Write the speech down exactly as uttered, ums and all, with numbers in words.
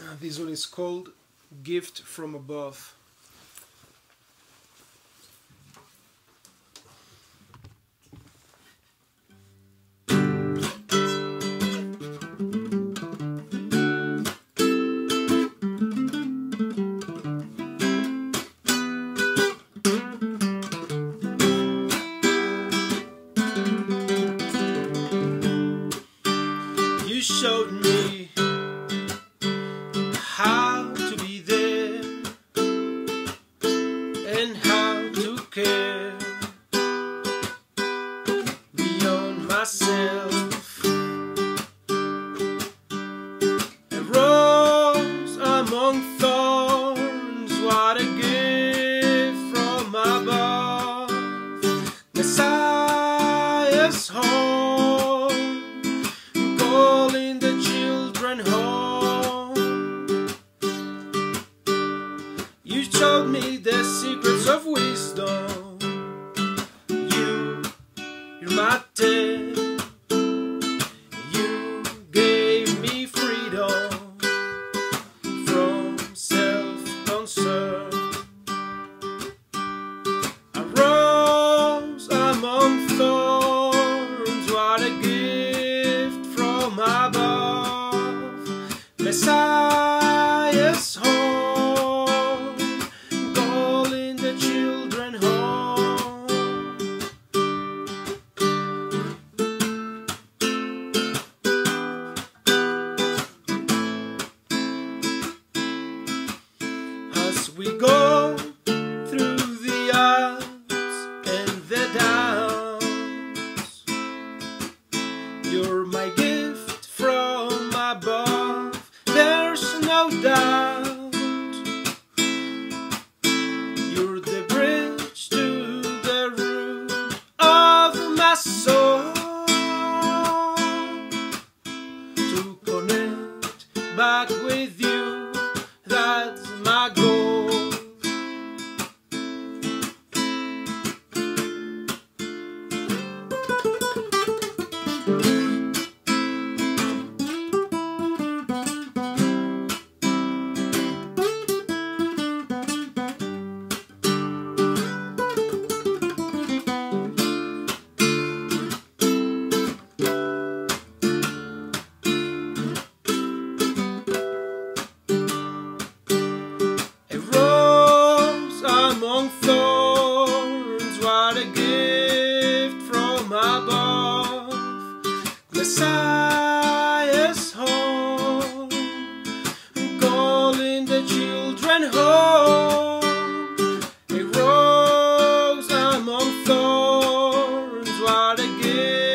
Uh, this one is called Gift from Above. You showed me how to be there and how to care beyond myself. A rose among thorns, what a gift from above. Messiah's home, calling the children home. You showed me the secrets of wisdom. You, you're my dad. You gave me freedom from self-concern. A rose among thorns, what a gift from above. Messiah's home, calling the children home. As we go through the ups and the downs, you're my gift from above, there's no doubt. You're the bridge to the root of my soul, to connect back with you, that's my goal. Among thorns, what a gift from above. Messiah's home, calling the children home. A rose among thorns, what a gift